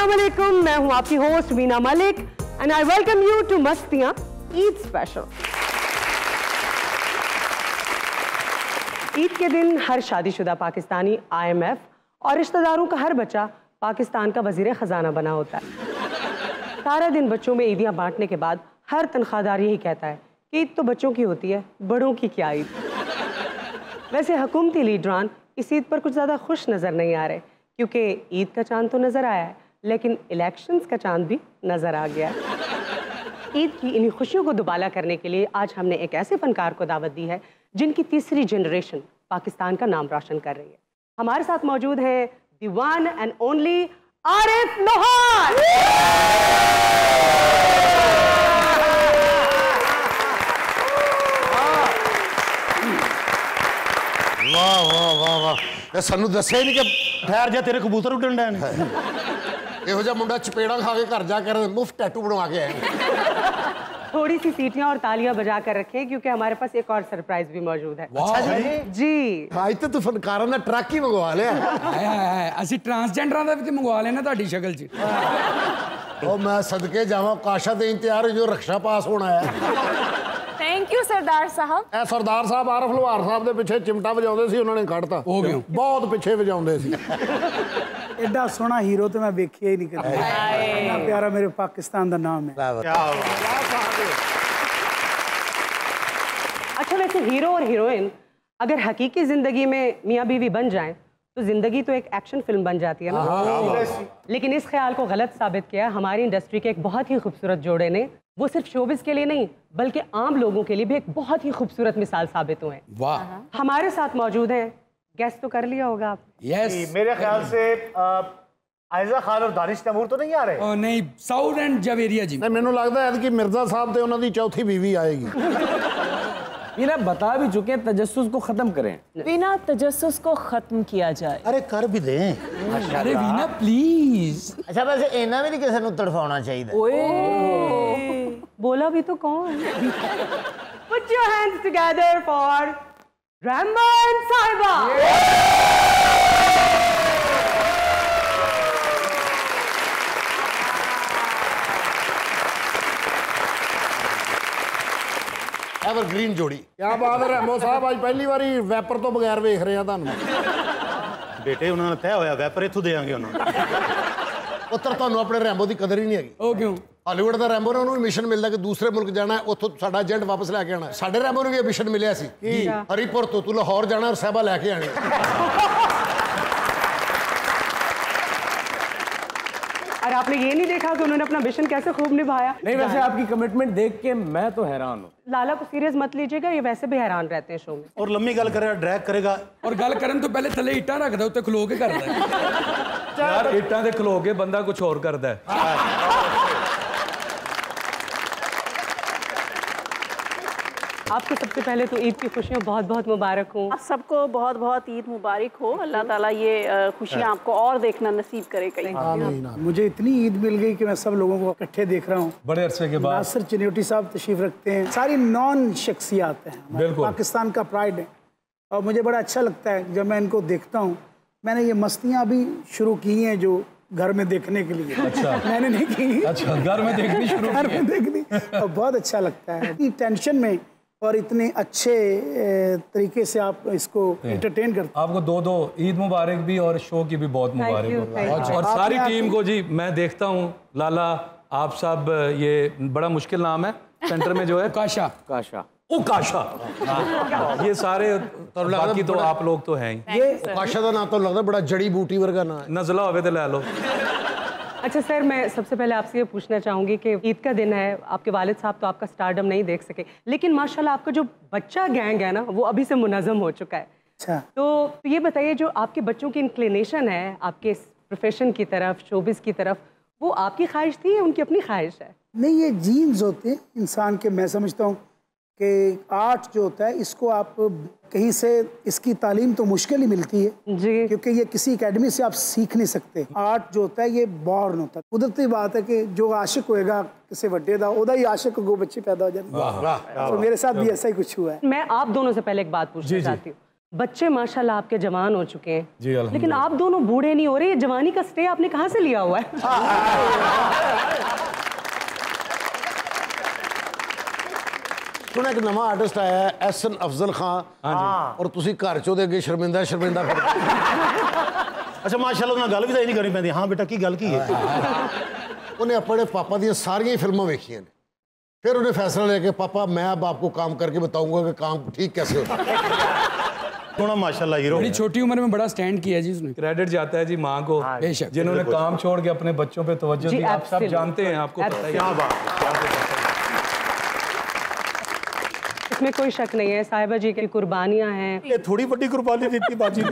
अस्सलाम वालेकुम, मैं हूं आपकी host Veena Malik and I welcome you to Mastiyan Eid special. Eid के दिन हर शादीशुदा पाकिस्तानी IMF और रिश्तेदारों का हर बच्चा पाकिस्तान का वजीर खजाना बना होता है। सारा दिन बच्चों में ईदियां बांटने के बाद हर तनख्वाहदार यही कहता है कि ईद तो बच्चों की होती है, बड़ों की क्या ईद। वैसे हुकूमती लीडरान इस ईद पर कुछ ज़्यादा खुश नज़र नहीं आ रहे, क्योंकि ईद का चांद तो नज़र आया है लेकिन इलेक्शंस का चांद भी नज़र आ गया है। ईद की इन्हीं खुशियों को दुबाला करने के लिए आज हमने एक ऐसे फनकार को दावत दी है जिनकी तीसरी जनरेशन पाकिस्तान का नाम रोशन कर रही है। हमारे साथ मौजूद है the one and only Arif Lohar. वाह वाह वाह वाह, सानू दस्या ही नहीं कि ठहर जा, तेरे कबूतर उड़न डे ने। ਇਹੋ ਜਿਹਾ ਮੁੰਡਾ ਚਪੇੜਾ ਖਾ ਕੇ ਘਰ ਜਾ ਕੇ ਮੁਫਤ टैटू बनवा के आए। थोड़ी सी सीटियां और तालियां बजा कर रखें क्योंकि हमारे पास एक और सरप्राइज भी मौजूद है। अच्छा जी आज तो तू फनकारां दा ट्रक ही मंगवा लिया। ਅਸੀਂ ट्रांसजेंडरां ਦਾ ਵੀ ਤੇ ਮੰਗਵਾ ਲੈਣਾ ਤੁਹਾਡੀ ਸ਼ਕਲ 'ਚ। ਉਹ ਮੈਂ ਸਦਕੇ ਜਾਵਾਂ, ਕਾਸ਼ਾ ਤੇ ਇੰਤਜ਼ਾਰ ਜੋ ਰਕਸ਼ਾ ਪਾਸ ਹੋਣਾ ਹੈ। थैंक यू सरदार साहब। ਇਹ ਸਰਦਾਰ ਸਾਹਿਬ ਆਰਫ ਲੋਹਾਰ ਸਾਹਿਬ ਦੇ ਪਿੱਛੇ ਚਿਮਟਾ ਵਜਾਉਂਦੇ ਸੀ, ਉਹਨਾਂ ਨੇ ਕੱਢਤਾ। ਹੋ ਗਿਆ ਬਹੁਤ ਪਿੱਛੇ ਵਜਾਉਂਦੇ ਸੀ। एडा सोहना हीरो तो मैं वेखिया ही नहीं कदा। इतना प्यारा मेरे पाकिस्तान का नाम है। अच्छा, वैसे हीरो और हीरोइन अगर हकीकी जिंदगी में मियाँ बीवी बन जाएं तो जिंदगी तो एक एक्शन फिल्म बन जाती है ना। लेकिन इस ख्याल को गलत साबित किया हमारी इंडस्ट्री के एक बहुत ही खूबसूरत जोड़े ने। वो सिर्फ शोबिस के लिए नहीं बल्कि आम लोगों के लिए भी एक बहुत ही खूबसूरत मिसाल साबित हुए। वाह, हमारे साथ मौजूद हैं, गेस तो कर लिया होगा आप। यस, मेरे ख्याल से आयजा खान और दानिश तैमूर तो नहीं आ रहे। और नहीं, साउथ एंड जवेरिया जी। नहीं, मैनू लगता है कि मिर्जा साहब ते उन्हां दी चौथी बीवी आएगी। वीना बता भी चुके हैं, तजस्सुस को खत्म करें। बिना तजस्सुस को खत्म किया जाए। अरे कर भी दें। अरे वीना प्लीज। अच्छा, वैसे इन्ना भी नहीं किसी को तड़फाना चाहिए। ओए बोला भी तो कौन। Put your hands together for Rahman साहिबा। एवरग्रीन जोड़ी। क्या बात है रैमो साहब, आज पहली बारी वैपर तो बगैर वेख रहे हैं ਤੁਹਾਨੂੰ। बेटे उन्होंने तय होया वैपर इथों देंगे उन्होंने। ਪੁੱਤਰ ਤੁਹਾਨੂੰ ਆਪਣੇ ਰੈਂਬੋ ਦੀ ਕਦਰ ਹੀ ਨਹੀਂ ਹੈਗੀ। ਉਹ ਕਿਉਂ? ਹਾਲੀਵੁੱਡ ਦਾ ਰੈਂਬੋ ਨੂੰ ਮਿਸ਼ਨ ਮਿਲਦਾ ਕਿ ਦੂਸਰੇ ਮੁਲਕ ਜਾਣਾ, ਉੱਥੋਂ ਸਾਡਾ ਏਜੰਟ ਵਾਪਸ ਲੈ ਕੇ ਆਣਾ। ਸਾਡੇ ਰੈਂਬੋ ਨੂੰ ਵੀ ਮਿਸ਼ਨ ਮਿਲਿਆ ਸੀ ਕਿ ਹਰੀਪੁਰ ਤੋਂ ਤੂੰ ਲਾਹੌਰ ਜਾਣਾ ਔਰ ਸਾਹਿਬਾ ਲੈ ਕੇ ਆਣੀ। और आपने ये नहीं देखा कि उन्होंने अपना मिशन कैसे खूब निभाया। नहीं, वैसे आपकी कमिटमेंट देख के मैं तो हैरान हूँ। लाला को सीरियस मत लीजिएगा, ये वैसे भी हैरान रहते हैं शो में। और लम्मी गल करेगा, ड्रैग करेगा। और गल करन तो पहले थले ईटा रखदा, उत्ते खलो के करदा है। यार इट्टां दे खलो के बंदा कुछ और करदा है। आपको सबसे पहले तो ईद की खुशियाँ बहुत बहुत मुबारक हो। आप सबको बहुत बहुत ईद मुबारक हो। अल्लाह ताला ये खुशियाँ आपको और देखना नसीब करे कहीं। मुझे इतनी ईद मिल गई कि मैं सब लोगों को इकट्ठे देख रहा हूँ। बड़े अरसे के बाद नासिर चिन्योटी साहब तशरीफ रखते हैं, सारी नॉन शख्सियात हैं, बिल्कुल पाकिस्तान का प्राइड है। और मुझे बड़ा अच्छा लगता है जब मैं इनको देखता हूँ। मैंने ये मस्तियाँ भी शुरू की हैं जो घर में देखने के लिए। अच्छा, मैंने नहीं की। अच्छा, घर में देखनी शुरू घर में देखनी और बहुत अच्छा लगता है। इतनी टेंशन में और इतने अच्छे तरीके से आप इसको एंटरटेन करते हैं। आपको दो ईद मुबारक भी और शो की भी बहुत मुबारक हो। और सारी टीम को जी मैं देखता हूँ। लाला आप सब, ये बड़ा मुश्किल नाम है सेंटर में जो है, काशा काशा, ओ काशा, ये सारे बाकी तो आप लोग तो हैं ही। ये ਕਾਸ਼ਾ ਦਾ ਨਾਂ ਤਾਂ ਲੱਗਦਾ ਬੜਾ ਜੜੀ ਬੂਟੀ ਵਰਗਾ ਨਾਂ ਹੈ। नजला होवे तो ले लो। अच्छा सर, मैं सबसे पहले आपसे ये पूछना चाहूँगी कि ईद का दिन है, आपके वालिद साहब तो आपका स्टारडम नहीं देख सके, लेकिन माशाल्लाह आपका जो बच्चा गैंग है ना वो अभी से मुनज़्ज़म हो चुका है। अच्छा, तो ये बताइए, जो आपके बच्चों की इंक्लिनेशन है आपके प्रोफेशन की तरफ, शोबिस की तरफ, वो आपकी ख्वाहिश थी या उनकी अपनी ख्वाहिश है? नहीं, ये जीन्स होते हैं इंसान के। मैं समझता हूँ कि आर्ट जो होता है इसको आप कहीं से इसकी तालीम तो मुश्किल ही मिलती है जी, क्योंकि ये किसी एकेडमी से आप सीख नहीं सकते। आर्ट जो होता है ये बॉर्न होता है। कुदरती बात है कि जो आशिक होएगा किसी वड्डे दा ओदा ही आशिक को बच्चे पैदा हो जाते हैं। तो मेरे साथ भी ऐसा ही कुछ हुआ है। मैं आप दोनों से पहले एक बात पूछना चाहती हूँ। बच्चे माशाल्लाह आपके जवान हो चुके हैं जी, अल्हम्दुलिल्लाह। लेकिन आप दोनों बूढ़े नहीं हो रहे। ये जवानी का स्टे आपने कहाँ से लिया हुआ है? सुना एक नवा आर्टिस्ट आया है एहसन अफजल खान और तुसी घर चो दे अगे शर्मिंदा शर्मिंदा फिर अच्छा माशाल्लाह उन्हें गल भी तो नहीं करनी पैंदी। हाँ बेटा की गल की है? उन्हें अपने पापा दी सारियां फिल्मां वेखियां ने, फिर उन्हें फैसला लिया कि पापा मैं अब आपको काम करके बताऊंगा कि काम ठीक कैसे होता है। थोड़ा माशाल्लाह हीरो बड़ी छोटी उम्र में बड़ा स्टैंड किया जी उसने। क्रेडिट जाता है जी माँ को, बेशक। जिन्होंने काम छोड़ के अपने बच्चों पे तवज्जो जी, दी। आप सब absolutely। जानते हैं, आपको पता ही है। क्या बात है, क्या बात है। इसमें कोई शक नहीं है, साहिबा जी की कुर्बानियां हैं। ये थोड़ी बड़ी कुर्बानी दी थी बाजी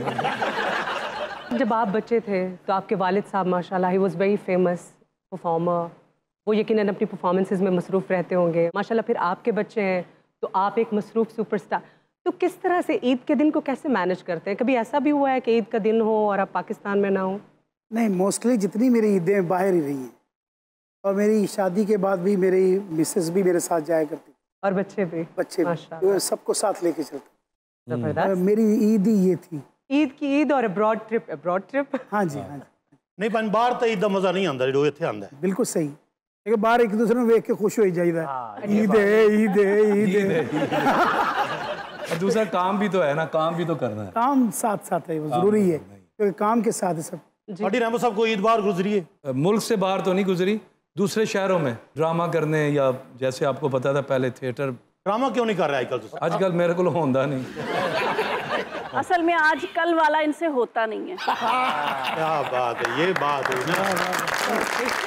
ने। जब आप बच्चे थे तो आपके वालिद साहब माशाल्लाह ही वाज वेरी फेमस परफॉर्मर, वो यकीनन अपनी परफॉर्मेंसेस में मसरूफ़ रहते होंगे। माशाल्लाह फिर आपके बच्चे हैं तो आप एक मसरूफ़ सुपरस्टार। तो किस तरह से ईद के दिन को कैसे मैनेज करते हैं? कभी ऐसा भी हुआ है कि ईद का दिन हो और आप पाकिस्तान में ना हो? नहीं, मोस्टली जितनी मेरी ईदें बाहर ही रही हैं और मेरी शादी के बाद भी मेरी मिसेस भी मेरे साथ जाया करती, और बच्चे भी? बच्चे माशाल्लाह। भी, सबको साथ लेके चलते। जबरदस्त। मेरी ईद ही ये थी। ईद की ईद और अब्रॉड ट्रिप। हाँ जी, हाँ जी, नहीं पर बाहर तो ईद का मजा नहीं आता जो इत्थे आंदा है। बिल्कुल सही। लेकिन बाहर एक दूसरे को देख के खुश हो ही जाइए। ईद है, ईद है, ईद है। और दूसरा काम भी तो है ना, काम भी तो करना है। काम साथ साथ है, वो जरूरी है क्योंकि काम के साथ है सब। अडी रैम्बो साहब को ईद बाहर गुजरी है? मुल्क से बाहर तो नहीं गुजरी, दूसरे शहरों में ड्रामा करने, या जैसे आपको पता था पहले थिएटर। ड्रामा क्यों नहीं कर रहे आजकल? आजकल मेरे को होता नहीं। असल में आजकल वाला इनसे होता नहीं है। क्या बात है, ये बात है ना।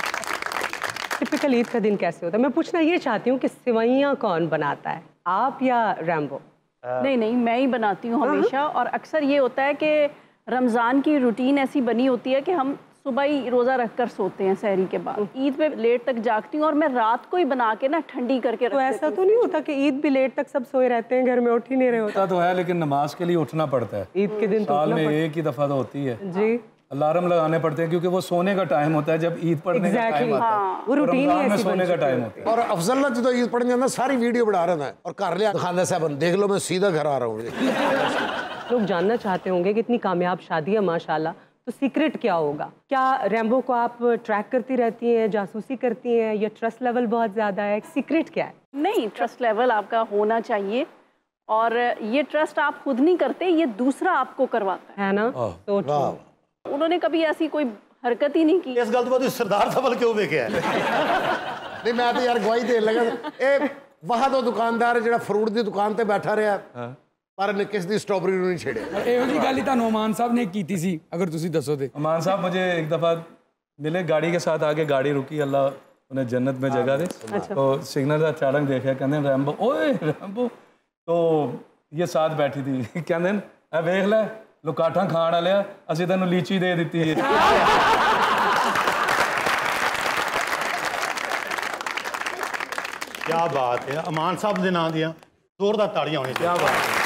टिपिकल ईद का दिन कैसे होता है? मैं पूछना ये चाहती हूँ कि सेवइयाँ कौन बनाता है, आप या रैम्बो? नहीं नहीं, मैं ही बनाती हूँ हमेशा। और अक्सर ये होता है कि रमज़ान की रूटीन ऐसी बनी होती है कि हम सुबह ही रोज़ा रख कर सोते हैं सहरी के बाद। ईद पे लेट तक जागती हूँ और मैं रात को ही बना के ना ठंडी करके तो ऐसा तो नहीं होता कि ईद भी लेट तक सब सोए रहते हैं, घर में उठ ही नहीं रहे होता? होता तो है, लेकिन नमाज के लिए उठना पड़ता है। ईद के दिन तो साल उठना में एक ही दफा तो होती है जी। अलार्म लगाने पड़ते हैं क्योंकि वो सोने का टाइम होता है जब ईद पढ़ने का टाइम आता है। वो रूटीन ही रमजान में ऐसी सोने का टाइम होता है। और अफजल ना जो ईद पढ़ने जाना सारी वीडियो बना रहा है और कर लिया खाना साहब देख लो मैं सीधा घर आ रहा हूँ। लोग जानना चाहते होंगे कि इतनी कामयाब शादी है माशाल्लाह, तो सीक्रेट क्या होगा? क्या रैम्बो को आप ट्रैक करती रहती हैं, जासूसी करती हैं, या ट्रस्ट लेवल बहुत ज़्यादा है? सीक्रेट क्या है? नहीं, ट्रस्ट लेवल आपका होना चाहिए और ये ट्रस्ट आप खुद नहीं करते, ये दूसरा आपको करवाता है ना? तो है। उन्होंने कभी ऐसी कोई हरकत ही नहीं की। इस गल तो बाद सरदार सवाल क्यों वेखे है? नहीं मैं तो यार गवाही देन लगा ए वहां तो दुकानदार ਜਿਹੜਾ ਫਰੂਟ ਦੀ ਦੁਕਾਨ ਤੇ ਬੈਠਾ ਰਿਹਾ पर ने किस दी स्ट्रॉबेरी नहीं छेड़े। ਇਹੋ ਜੀ ਗੱਲ ਹੀ ਤੁਹਾਨੂੰ ਅਮਾਨ ਸਾਹਿਬ ਨੇ ਕੀਤੀ ਸੀ, अगर ਤੁਸੀਂ ਦੱਸो तो। अमान साहब मुझे एक दफ़ा मिले गाड़ी के साथ, आगे गाड़ी रुकी, अल्लाह उन्हें जन्नत में जगह दे। तो सिग्नल का चाड़क देखा, कहते रैम्बो, ओए रैम्बो। तो ये साथ बैठी थी, कहते ए वेख लै लुकाठा खाण वाले असीं तैनूं लीची दे दी है। क्या बात है, अमान साहब के नाम दियाँ जोरदार ताड़ियां होनी। क्या बात है।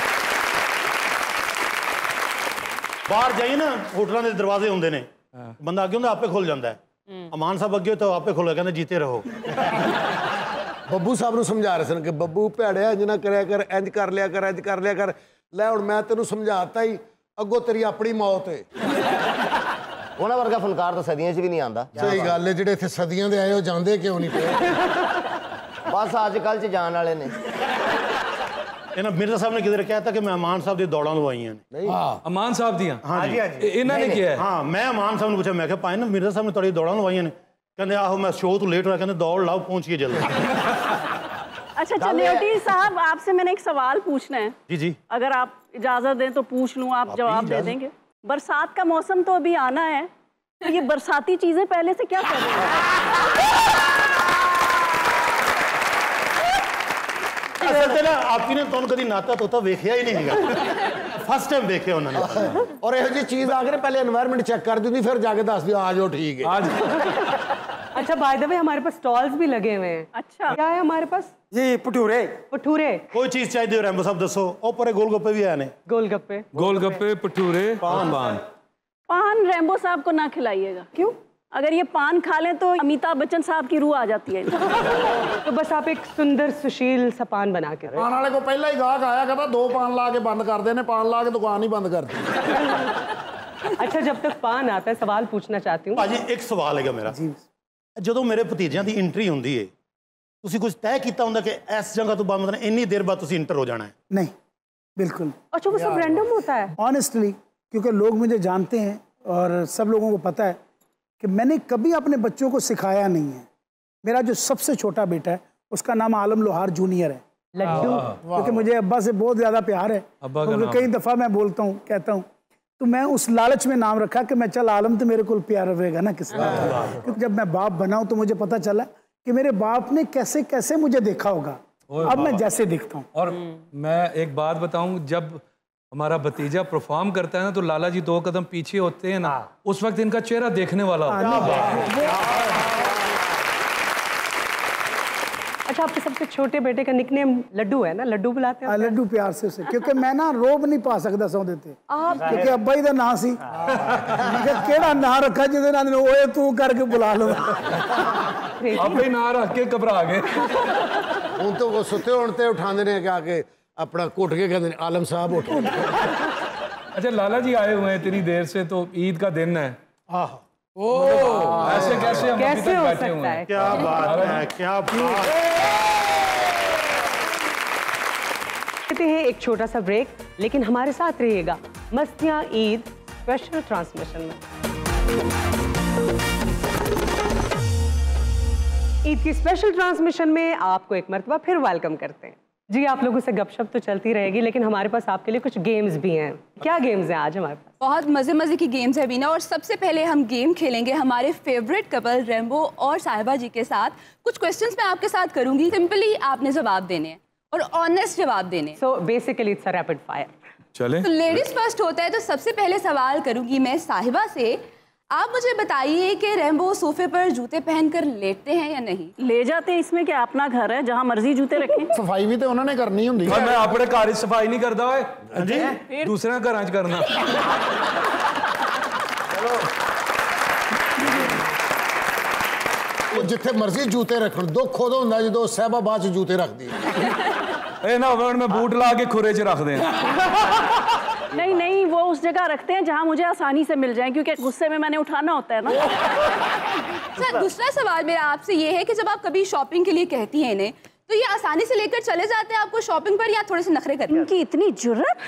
बाहर जाइए ना होटलों के दरवाजे होंगे ने, बंदा अगे होंगे आपे खुल जाता है। अमान साहब अगे तो आपे खुल, कहते जीते रहो। ਬੱਬੂ ਸਾਹਿਬ ਨੂੰ ਸਮਝਾ ਰਹੇ ਸਨ ਕਿ ਬੱਬੂ ਭੈੜਿਆ ਇੰਜ ਨਾ ਕਰਿਆ ਕਰ, ਇੰਜ ਕਰ ਲਿਆ ਕਰ, ਇੰਜ ਕਰ ਲਿਆ ਕਰ। ਲੈ ਹੁਣ ਮੈਂ ਤੈਨੂੰ ਸਮਝਾਤਾ ਹੀ, ਅੱਗੋਂ ਤੇਰੀ ਆਪਣੀ ਮੌਤ ਹੈ। ਉਹਨਾਂ ਵਰਗਾ ਫਨਕਾਰ ਤਾਂ ਸਦੀਆਂ 'ਚ ਵੀ ਨਹੀਂ ਆਉਂਦਾ। ਸਹੀ ਗੱਲ ਹੈ, ਜਿਹੜੇ ਇੱਥੇ ਸਦੀਆਂ ਦੇ ਆਏ ਉਹ ਜਾਂਦੇ ਕਿਉਂ ਨਹੀਂ ਪਏ? ਬਸ ਅੱਜ ਕੱਲ੍ਹ 'ਚ ਜਾਣ ਵਾਲੇ ਨੇ। इन्हें मिर्जा साहब ने किधर कहा था कि मैं अमान साहब दी दौड़ा लवाई हैं। अमान साहब दियां? हाँ जी, इन्होंने किया है? हाँ, मैं अमान साहब ने पूछा, मैं पाए ना मिर्जा साहब ने थोड़ी दौड़ा लवाई हैं। कहते आहो मैं शो तो लेट हो, कहते दौड़ लाओ पहुंचिए जल्दी। अच्छा चलियोटी साहब, आपसे मैंने एक सवाल पूछना है। जी जी, अगर आप इजाजत दें तो पूछ लूं, आप जवाब दे देंगे? बरसात का मौसम तो अभी आना है, तो ये बरसाती चीजें पहले से क्या कर रही हैं? असल ते ना आपकी ने तो कभी नाता तोता वेखिया ही नहीं है, फर्स्ट टाइम देखे उन्होंने। और ਇਹੋ ਜਿਹੀ चीज आ गई पहले एनवायरनमेंट चेक कर दी, फिर जाके दस दियो आ जाओ ठीक है। आज अच्छा बाय द वे हमारे पास स्टॉल्स भी लगे हुए हैं। अच्छा क्या है हमारे पास? जी भटूरे। भटूरे, कोई चीज चाहिए रैम्बो साहब दसो। ओ पर गोलगप्पे भी आए ने। गोलगप्पे, गोलगप्पे, भटूरे, पान। पान रैम्बो साहब को ना खिलाइएगा। क्यों? अगर ये पान खा लें तो अमिताभ बच्चन साहब की रूह आ जाती है। तो बस आप एक सुंदर सुशील सा पान बना के पान वाले को पहला ही गाहक आया, कहता 2 पान ला के बंद कर देने, पान ला के दुकान ही बंद कर दी। अच्छा, जब तक पान आता है सवाल पूछना चाहती हूँ। भाजी एक सवाल है मेरा, ਜਦੋਂ ਮੇਰੇ ਭਤੀਜਿਆਂ ਦੀ ਐਂਟਰੀ ਹੁੰਦੀ ਹੈ ਤੁਸੀਂ ਕੁਝ ਤੈਅ ਕੀਤਾ ਹੁੰਦਾ ਕਿ ਇਸ ਜਗ੍ਹਾ ਤੋਂ ਬਾਅਦ मतलब ਇੰਨੀ देर बाद ਤੁਸੀਂ इंटर हो जाना है? नहीं, बिल्कुल। अच्छा, वो सब रैंडम होता है? ऑनेस्टली, क्योंकि लोग मुझे जानते हैं और सब लोगों को पता है कि मैंने कभी अपने बच्चों को सिखाया नहीं है। मेरा जो सबसे छोटा बेटा है उसका नाम आलम लोहार जूनियर है, लड्डू, क्योंकि मुझे अब्बा से बहुत ज़्यादा प्यार है। तो कई दफ़ा मैं बोलता हूँ, कहता हूँ, तो मैं उस लालच में नाम रखा कि मैं चल आलम तो मेरे को प्यार रहेगा ना किस बात। क्योंकि जब मैं बाप बना हूँ तो मुझे पता चला कि मेरे बाप ने कैसे कैसे मुझे देखा होगा, अब मैं जैसे देखता हूँ। और मैं एक बात बताऊँ, जब हमारा भतीजा परफॉर्म करता है ना तो लाला जी 2 कदम पीछे होते हैं ना, उस वक्त इनका चेहरा देखने वाला होता है। अच्छा, आपके सबसे छोटे बेटे का निकनेम लड्डू है ना? लड्डू बुलाते हैं? लड्डू प्यार से उसे, क्योंकि मैं ना रोब नहीं पा सकता सौ देते, क्योंकि अब्बा ही दा ना सी, मैं केड़ा ना रखा जिदे नाल ओए तू करके बुला लो। अब ही ना रख के घबरा गए। ਹੁਣ तो सुते होने ते उठाते ने कि आके अपना घुट के कहते हैं आलम साहब उठो। अच्छा, लाला जी आए हुए हैं इतनी देर से, तो ईद का दिन है। ऐसे कैसे हम अभी तक बैठे हुए हैं? क्या बात है, क्या बात। लेते हैं एक छोटा सा ब्रेक, लेकिन हमारे साथ रहिएगा मस्तियाँ ईद स्पेशल ट्रांसमिशन में। ईद की स्पेशल ट्रांसमिशन में आपको एक मरतबा फिर वेलकम करते हैं। जी, आप लोगों से गपशप तो चलती रहेगी, लेकिन हमारे पास आपके लिए कुछ गेम्स भी हैं। क्या गेम्स हैं आज हमारे पास? बहुत मज़े मज़े की गेम्स है बीना, और सबसे पहले हम गेम खेलेंगे हमारे फेवरेट कपल रैम्बो और साहिबा जी के साथ। कुछ क्वेश्चंस मैं आपके साथ करूंगी, सिंपली आपने जवाब देने हैं और ऑनेस्ट जवाब देने। So basically it's a rapid fire. चले। तो लेडीज फर्स्ट होता है, तो सबसे पहले सवाल करूंगी मैं साहिबा से। आप मुझे बताइए कि रैम्बो सोफे पर जूते पहनकर लेटते हैं या नहीं? ले जाते हैं, इसमें क्या अपना घर है जहाँ मर्जी जूते रखें। सफाई भी तो उन्होंने करनी होंगी। मैं अपने घर सफाई नहीं करता है, दूसरे घर च करना। जिथे मर्जी जूते रखन, दुख उदों हुंदा जदों साहिबा बाद च जूते रखदी है। ना होवे मैं बूट ला के खुरे च रख दें। नहीं नहीं, वो उस जगह रखते हैं जहाँ मुझे आसानी से मिल जाए, क्योंकि गुस्से में मैंने उठाना होता है ना। सर, दूसरा सवाल मेरा आपसे ये है कि जब आप कभी शॉपिंग के लिए कहती हैं इन्हें, तो ये आसानी से लेकर चले जाते हैं आपको शॉपिंग पर, या थोड़े से नखरे करते हैं? इनकी इतनी जुर्रत।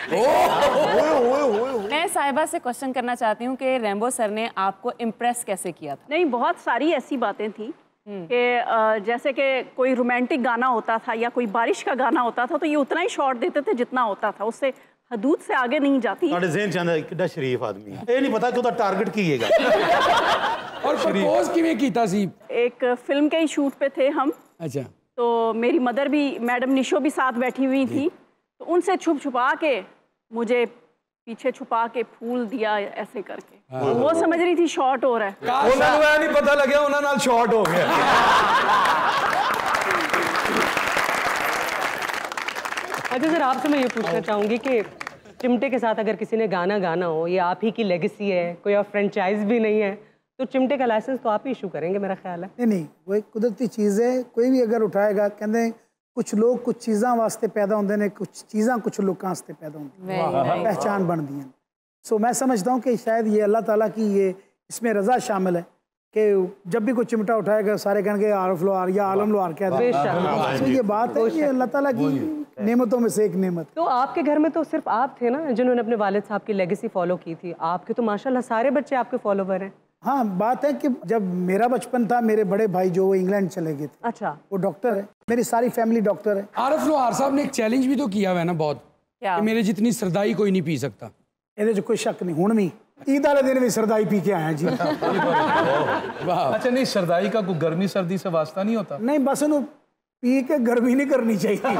मैं साहिबा से क्वेश्चन करना चाहती हूँ कि रैम्बो सर ने आपको इम्प्रेस कैसे किया था? नहीं, बहुत सारी ऐसी बातें थी कि जैसे कि कोई रोमांटिक गाना होता था या कोई बारिश का गाना होता था, तो ये उतना ही शॉट देते थे जितना होता था, उससे हदूद से आगे नहीं जाती। ਤੁਹਾਡੇ ज़हन ਚ ਆਂਦਾ ਕਿੱਡਾ शरीफ आदमी है, ये नहीं पता कि ਉਹਦਾ टारगेट ਕੀ ਹੈਗਾ। और प्रपोज किवें कीता सी? एक फिल्म के ही शूट पे थे हम। अच्छा। तो मेरी मदर भी, मैडम निशो भी साथ बैठी हुई थी, तो उनसे छुप छुपा के मुझे पीछे छुपा के फूल दिया ऐसे करके। वो समझ रही थी शॉट हो रहा है, उन्होंने नहीं पता लगे उन्होंने नाल शॉट हो गया। अच्छा सर, आपसे मैं ये पूछना चाहूँगी कि चिमटे के साथ अगर किसी ने गाना गाना हो, ये आप ही की लेगेसी है, कोई और फ्रेंचाइज भी नहीं है, तो चिमटे का लाइसेंस तो आप ही इशू करेंगे मेरा ख्याल है। नहीं, वो एक कुदरती चीज़ है, कोई भी अगर उठाएगा, कहते कुछ लोग कुछ चीज़ां वास्ते पैदा होंगे ने, कुछ चीज़ां कुछ लोगों वास्ते पैदा होंगी, पहचान बनती हैं। सो मैं समझता हूँ कि शायद ये अल्लाह ताला की ये इसमें रज़ा शामिल है कि जब भी कोई चिमटा उठाएगा सारे कहेंगे आरफ लोहार या आलम लोहार कह दें। तो ये बात है कि अल्लाह ताला की नेमतों में से एक नेमत। तो आपके घर में तो सिर्फ आप थे ना जिन्होंने अपने वालिद साहब की लेगेसी फॉलो की थी, आपके तो माशाल्लाह सारे बच्चे आपके फॉलोवर हैं। हाँ, बात है कि जब मेरा बचपन था, मेरे बड़े भाई जो वो इंग्लैंड चले गए थे, अच्छा, वो डॉक्टर है, मेरी सारी फैमिली डॉक्टर है। आरफ लोहार साहब ने एक चैलेंज भी तो किया हुआ है ना बहुत, कि मेरे जितनी सरदाई कोई नहीं पी सकता। ये कोई शक नहीं, हुण भी ईद वाले दिन भी सरदाई पी के आए जी। अच्छा, नहीं सरदाई का कोई गर्मी सर्दी से वास्ता नहीं होता? नहीं, बस उन्हें पी के गर्मी नहीं करनी चाहिए।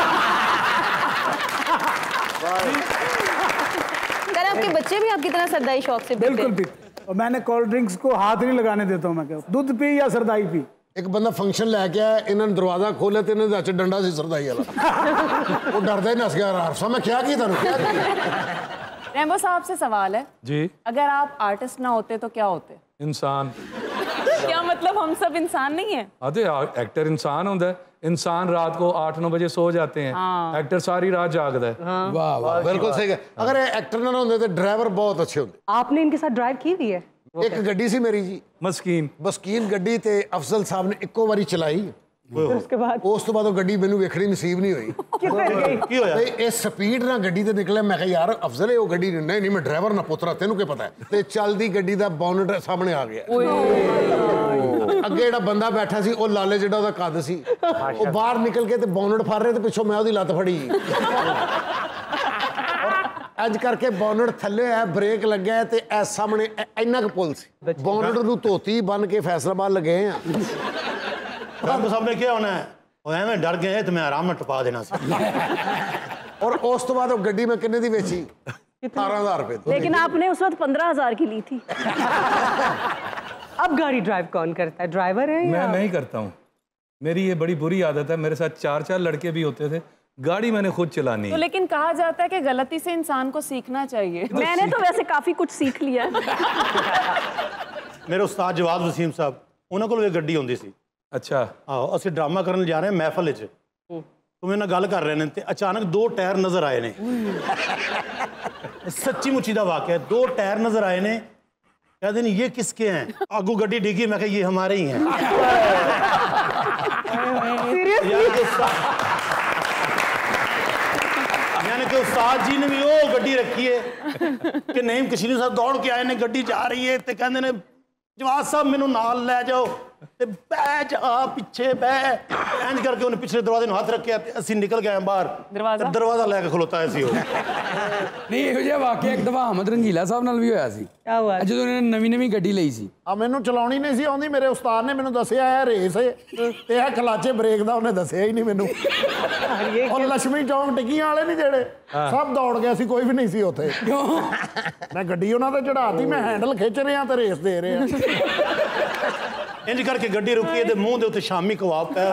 आपके बच्चे भी आपकी तरह सरदाई शौक से पीते? बिल्कुल पीते, और मैंने कोल्ड ड्रिंक्स को हाथ नहीं लगाने देता हूँ। मैं कहूँ दूध पी या सरदाई पी। एक बंदा फंक्शन लैके आया, इन्होंने दरवाजा खोले तो इन्होंने अच्छे डंडा से सरदाई वाला वो डरदा ही नस गया। मैं क्या की रैम्बो साहब से सवाल है जी, अगर आप आर्टिस्ट ना होते तो क्या होते? इंसान। क्या मतलब हम सब इंसान नहीं है? अरे एक्टर इंसान होता है, इंसान रात को 8-9 बजे सो जाते हैं, एक्टर सारी रात जागता है। वाह वाह, बिल्कुल सही है। अगर एक्टर ना होंगे तो ड्राइवर बहुत अच्छे होंगे। आपने इनके साथ ड्राइव की हुई है? एक गड्डी सी मेरी जी, मस्कीन गड्डी ते अफजल साहब ने इक्को बारी चलाई, उसके बाद उस तो बाद गड्डी मैनू वेखनी नसीब नहीं हुई। की होया? इस स्पीड ना गड्डी ते निकले, मैं कहा यार अफजल है वो गड्डी, नहीं नहीं मैं ड्राइवर ना पुत्रा, तेनू क्या पता है। ते चलदी गड्डी दा बोनट सामने आ गया, अगे जेड़ा बंदा बैठा सी वो लाले जेड़ा ओदा कद सी, वो बाहर निकल के ते बोनट फड़ रहे, ते पिछों मैं ओदी लत फड़ी अज करके बोनट थले है, ब्रेक लग्या है, ते ऐ सामने इन्ना क पुल सी, बोनट नू धोती बन के फैसलाबाद लगे हैं। रब साहब ने क्या होना है, वो एवं डर गए तो मैं आराम में टपा देना सी। और उस तो बाद वो गड्डी में कितने दी बेची? 18,000 रुपए। लेकिन आपने उस वक्त 15,000 की ली थी। अब गाड़ी ड्राइव कौन करता है, ड्राइवर है? मैं नहीं करता हूँ, मेरी ये बड़ी बुरी आदत है। मेरे साथ 4-4 लड़के भी होते थे, गाड़ी मैंने खुद चलानी तो लेकिन कहा जाता है कि गलती से इंसान को सीखना चाहिए। मैंने तो वैसे काफी कुछ सीख लिया। मेरे उस्ताद जवाद वसीम साहब, उन्होंने कोल गड्डी होंदी सी। अच्छा, आहो असीं ड्रामा करन जा रहे हैं महफल च, तो मैं गल कर रहे हैं ते अचानक 2 टायर नजर आए ने। सच्ची मुच्ची दा वाकया, 2 टायर नजर आए ने, कहते नहीं ये किसके हैं? आगू गड्डी डिगी, मैं कहा ये हमारे ही हैं। यानी कि उस्ताद जी ने भी वो गड्डी रखी है कि नईम कशीनी साहब दौड़ के आए ने, गड्डी जा रही है, तो कहते ने जवाद साहब मैनू नाल लै जाओ, ते बह जा पिछे बह, इंज करके उन्हें पिछले दरवाजे हाथ रखे, असीं निकल गए बाहर, दरवाजा लैके खलोता है सी। नहीं ਇਹੋ ਜਿਹਾ ਵਾਕਿਆ ਇੱਕ ਦਫਾ ਅਹਿਮਦ ਰੰਗੀਲਾ ਸਾਹਿਬ ਨਾਲ ਵੀ ਹੋਇਆ ਸੀ। क्या हुआ? ਜਦੋਂ ਉਹਨਾਂ ਨੇ ਨਵੀਂ ਗੱਡੀ ਲਈ ਸੀ, ਆ ਮੈਨੂੰ ਚਲਾਉਣੀ ਨਹੀਂ ਸੀ ਆਉਂਦੀ, ਮੇਰੇ ਉਸਤਾਦ ਨੇ ਮੈਨੂੰ ਦੱਸਿਆ ਇਹ ਰੇਸ ਹੈ ਤੇ ਇਹ ਖਲਾਚੇ ਬ੍ਰੇਕ ਦਾ ਉਹਨੇ ਦੱਸਿਆ ਹੀ ਨਹੀਂ ਮੈਨੂੰ। ਉਹ ਲక్ష్ਮੀ ਚੌਂਕ ਟਿੱਕੀਆਂ ਵਾਲੇ ਨਹੀਂ ਜਿਹੜੇ, ਸਭ ਦੌੜ ਗਿਆ ਸੀ, ਕੋਈ ਵੀ ਨਹੀਂ ਸੀ ਉੱਥੇ। ਮੈਂ ਗੱਡੀ ਉਹਨਾਂ ਤੇ ਚੜਾਤੀ, ਮੈਂ ਹੈਂਡਲ ਖਿੱਚ ਰਿਹਾ ਤੇ ਰੇਸ ਦੇ ਰਿਹਾ। इंज करके गड्डी रुकी है, मूँह के उत्ते शामी कबाब पाया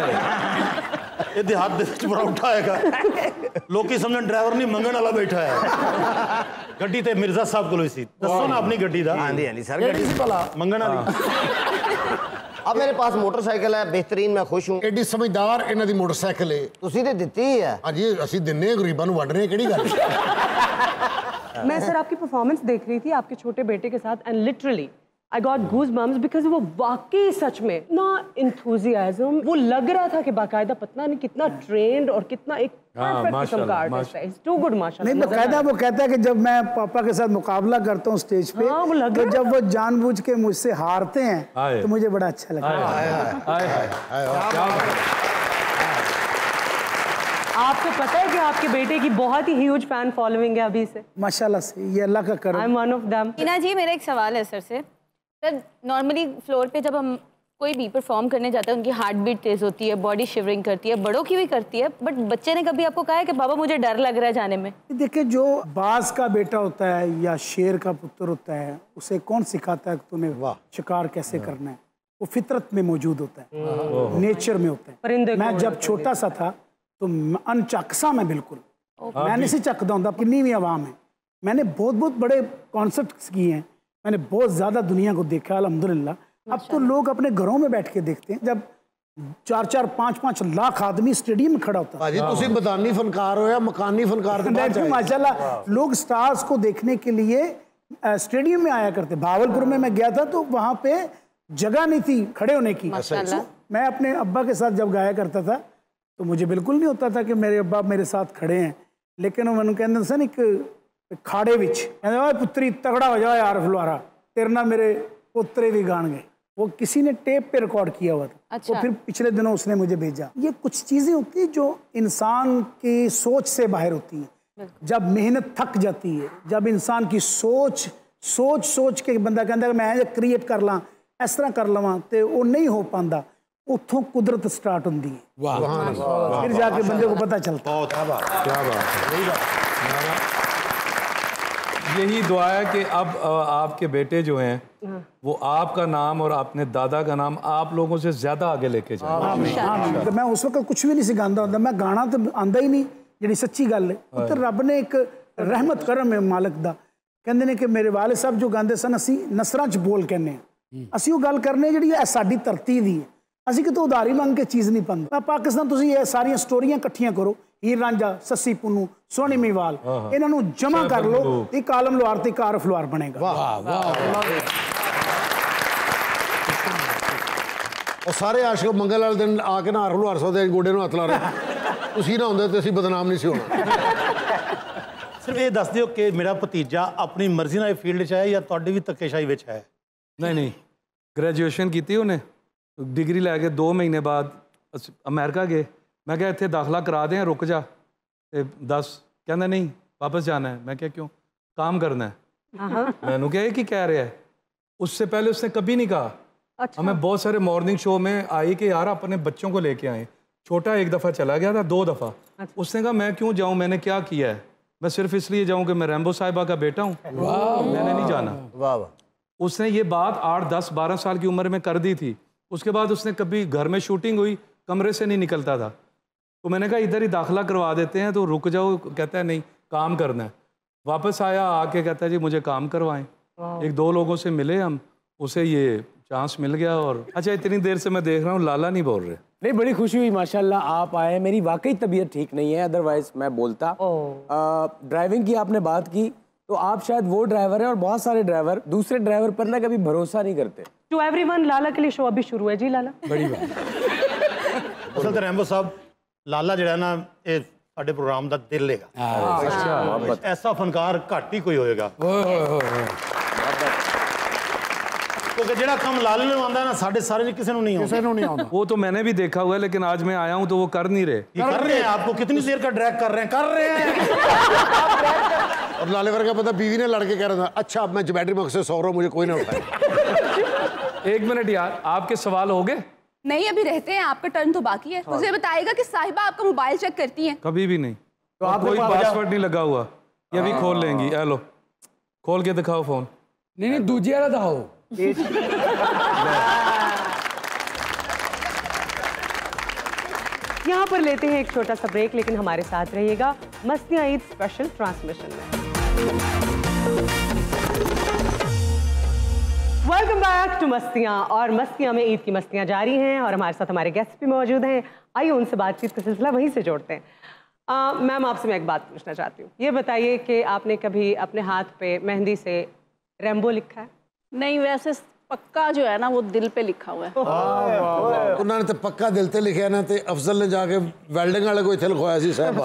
ये हाथ बड़ा उठाएगा, लोग समझ ड्राइवर नहीं मंगण वाला बैठा है। गड्डी ते मिर्जा साहब को दसो ना अपनी गड्डी दा। हाँ जी सर, गड्डी भला मंगण वाली। अब मेरे पास मोटरसाइकिल है, बेहतरीन, मैं खुश हूँ। एडी समझदार इन्हां दी मोटरसाइकिल है, तुसीं ते दित्ती ही है। हाँ जी, असीं दिन्ने गरीबां नूं वंड रहे, किहड़ी गल? मैं सर आपकी परफॉर्मेंस देख रही थी आपके छोटे बेटे के साथ, and literally I got goose bumps, because वो वाकई सच में ना इंथुजियाज्म, वो लग रहा था कि बाकायदा पता नहीं कितना ट्रेंड और कितना एक परफेक्ट किस्म का आर्टिस्ट है। इट्स टू गुड माशाल्लाह। नहीं, बाकायदा वो कहता है कि जब मैं पापा के साथ मुकाबला करता हूँ स्टेज पे, तो जब वो जानबूझ के मुझसे हारते हैं तो मुझे बड़ा अच्छा लगता है। आपको पता है कि आपके बेटे की बहुत ही ह्यूज फैन फॉलोइंग है अभी से? माशाल्लाह से, ये अल्लाह का करम। I am one of them. Heena ji, मेरा एक सवाल है सर से। सर, नॉर्मली फ्लोर पे जब हम कोई भी परफॉर्म करने जाते हैं, उनकी हार्ट बीट तेज़ होती है, बॉडी शिवरिंग करती है, बड़ों की भी करती है, बट बच्चे ने कभी आपको कहा है कि बाबा मुझे डर लग रहा है जाने में? देखिए, जो बाज का बेटा होता है या शेर का पुत्र होता है, उसे कौन सिखाता है कि तूने शिकार कैसे करना है? वो फितरत में मौजूद होता है, नेचर में होता है। मैं जब छोटा सा था तो अनचकसा मैं बिल्कुल, मैं नहीं सी चकदा हूं, किन्नी भी आवाम है। मैंने बहुत बहुत बड़े कॉन्सर्ट्स किए हैं, मैंने बहुत ज़्यादा दुनिया को देखा अल्हम्दुलिल्लाह। अब तो लोग अपने घरों में बैठ के देखते हैं, जब 4-4, 5-5 लाख आदमी स्टेडियम में खड़ा होता है। तुसी बदानी फनकार हो या मकानी फनकार? माशाल्लाह, लोग स्टार्स को देखने के लिए स्टेडियम में आया करते। भावलपुर में मैं गया था तो वहाँ पे जगह नहीं थी खड़े होने की। मैं अपने अब्बा के साथ जब गाया करता था तो मुझे बिल्कुल नहीं होता था कि मेरे अब्बा मेरे साथ खड़े हैं, लेकिन मैंने कहते सन एक खाड़े विच कहते पुत्री तगड़ा हो जाओ यार फलवारा, तेरे ना मेरे पोतरे भी गान गए। वो किसी ने टेप पे रिकॉर्ड किया हुआ था। अच्छा। तो फिर पिछले दिनों उसने मुझे भेजा। ये कुछ चीज़ें होती हैं जो इंसान की सोच से बाहर होती हैं। जब मेहनत थक जाती है, जब इंसान की सोच के बंदा कहता है मैं क्रिएट कर ला, इस तरह कर लवां, तो वो नहीं हो पाता। उतों कुदरत स्टार्ट होती है, फिर जाके बंदे को पता चलता है। यही दुआ है कि अब आपके बेटे जो हैं वो आपका नाम और अपने दादा का नाम आप लोगों से ज्यादा आगे लेके जाए। तो मैं उस वक्त कुछ भी नहीं सिखाता होता, मैं गाना तो आंदा ही नहीं, जी सच्ची गल है। तो रब ने एक रहमत करम है मालिक दा। कहते हैं कि मेरे वाले साहब जो गाते सन, असी नसरां च बोल कहने, ਅਸੀਂ ਉਹ ਗੱਲ ਕਰਨੇ ਜਿਹੜੀ ਹੈ ਸਾਡੀ ਧਰਤੀ ਦੀ ਹੈ। ਅਸੀਂ ਕਿਤੋਂ ਉਧਾਰੀ ਮੰਗ ਕੇ ਚੀਜ਼ ਨਹੀਂ ਪਾਉਂਦੇ। ਪਾਕਿਸਤਾਨ ਤੁਸੀਂ ਇਹ ਸਾਰੀਆਂ ਸਟੋਰੀਆਂ ਇਕੱਠੀਆਂ ਕਰੋ, ਹੀਰ ਰਾਂਝਾ, ਸੱਸੀ ਪੁੰਨੂ, ਸੋਹਣੀ ਮੀਵਾਲ, ਇਹਨਾਂ ਨੂੰ ਜਮ੍ਹਾਂ ਕਰ ਲਓ, ਇੱਕ ਆਲਮ ਲੁਹਾਰ ਤੇ ਇੱਕ ਆਰਫ ਲੁਹਾਰ ਬਣੇਗਾ। ਵਾਹ ਵਾਹ। ਉਹ ਸਾਰੇ ਆਸ਼ਿਕ ਮੰਗਲ ਵਾਲੇ ਦਿਨ ਆ ਕੇ ਨਾ ਆਰਫ ਲੁਹਾਰ ਸੌਦੇ ਗੋਡੇ ਨੂੰ ਹੱਥ ਲਾ ਰਹੇ, ਤੁਸੀਂ ਨਾ ਹੁੰਦੇ ਤੇ ਅਸੀਂ ਬਦਨਾਮ ਨਹੀਂ ਸੀ ਹੋਣਾ। ਸਿਰਫ ਇਹ ਦੱਸ ਦਿਓ ਕਿ ਮੇਰਾ ਭਤੀਜਾ ਆਪਣੀ ਮਰਜ਼ੀ ਨਾਲ ਫੀਲਡ 'ਚ ਹੈ ਜਾਂ ਤੁਹਾਡੀ ਵੀ ਧੱਕੇਸ਼ਾਹੀ ਵਿੱਚ ਹੈ? नहीं ग्रेजुएशन की थी उन्हें, डिग्री लैके 2 महीने बाद अमेरिका गए। मैं क्या इतने दाखला करा दें, रुक जा 10, कहना नहीं वापस जाना है। मैं क्या क्यों, काम करना है। मैंने क्या कि कह रहा है, उससे पहले उसने कभी नहीं कहा। अच्छा। हमें बहुत सारे मॉर्निंग शो में आई कि यार अपने बच्चों को लेके आए। छोटा 1 दफ़ा चला गया था, 2 दफ़ा। अच्छा। उसने कहा मैं क्यों जाऊँ, मैंने क्या किया है, मैं सिर्फ इसलिए जाऊँ कि मैं रैम्बो साहिबा का बेटा हूँ, मैंने नहीं जाना। वाह। उसने ये बात 8, 10, 12 साल की उम्र में कर दी थी। उसके बाद उसने कभी घर में शूटिंग हुई, कमरे से नहीं निकलता था। तो मैंने कहा इधर ही दाखिला करवा देते हैं, तो रुक जाओ। कहता है नहीं काम करना है। वापस आया, आके कहता है जी मुझे काम करवाएं। 1-2 लोगों से मिले हम, उसे ये चांस मिल गया। और अच्छा इतनी देर से मैं देख रहा हूँ लाला नहीं बोल रहे। नहीं, बड़ी खुशी हुई माशाल्लाह आप आए। मेरी वाकई तबीयत ठीक नहीं है, अदरवाइज मैं बोलता। ड्राइविंग की आपने बात की, तो आप शायद वो ड्राइवर हैं और बहुत सारे ड्राइवर दूसरे ड्राइवर पर ना कभी भरोसा नहीं करते। टू एवरीवन, लाला के लिए शो अभी शुरू है जी। लाला बड़ी बात। असल तो रैम्बो साहब लाला जो है ना ये साडे प्रोग्राम का दिल लेगा। अच्छा, ऐसा फनकार घट ही कोई होएगा, क्योंकि जेड़ा काम लाले ने आंदा ना साडे सारे ने किसी नहीं आंदा। वो तो मैंने भी देखा हुआ है, लेकिन आज मैं आया हूँ तो वो कर नहीं रहे। कर रहे हैं, आपको कितनी देर का ड्रैग कर रहे हैं। और लाले वर्गा पता बीवी ने लड़के कह रहा था अच्छा अब मैं बैटरी बॉक्स से सो रहा हूँ, मुझे कोई ना उठाए। 1 मिनट यार, आपके सवाल हो गए? नहीं अभी रहते हैं, आपका टर्न तो बाकी है। मुझे बताएगा कि साहिबा आपका मोबाइल चेक करती हैं? कभी भी नहीं। तो आप कोई पासवर्ड नहीं लगा हुआ, ये अभी खोल लेंगी। हेलो खोल के दिखाओ फोन। नहीं दूजे वाला दिखाओ। यहाँ पर लेते हैं एक छोटा सा ब्रेक, लेकिन हमारे साथ रहिएगा मस्तियाँ ईद स्पेशल ट्रांसमिशन में। Welcome back to Mastiyan. और मस्तियाँ में ईद की मस्तियाँ जारी हैं और हमारे साथ हमारे गेस्ट भी मौजूद हैं। आइए उनसे बातचीत का सिलसिला वहीं से जोड़ते हैं। मैम आपसे मैं एक बात पूछना चाहती हूँ, ये बताइए कि आपने कभी अपने हाथ पे मेहंदी से रैम्बो लिखा है? नहीं, वैसे पक्का जो है ना वो दिल पे लिखा हुआ है। उन्होंने तो पक्का दिल पे लिखा ना, तो अफजल ने जाके वेल्डिंग वाले को इत्थे लिखवाया सी साहबा।